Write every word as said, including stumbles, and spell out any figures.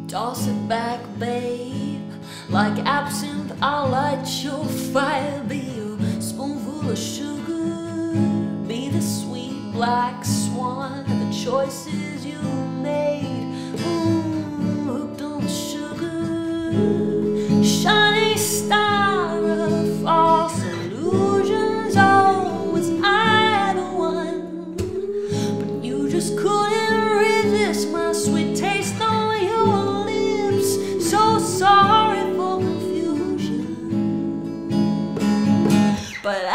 Toss it back, babe. Like absinthe, I'll light your fire. Be a spoonful of sugar. Be the sweet black swan of the choices you made. Ooh, hooked on the sugar. Shining star of false illusions. Always I the one, but you just couldn't resist my sweet taste on your lips. So sorry for confusion, but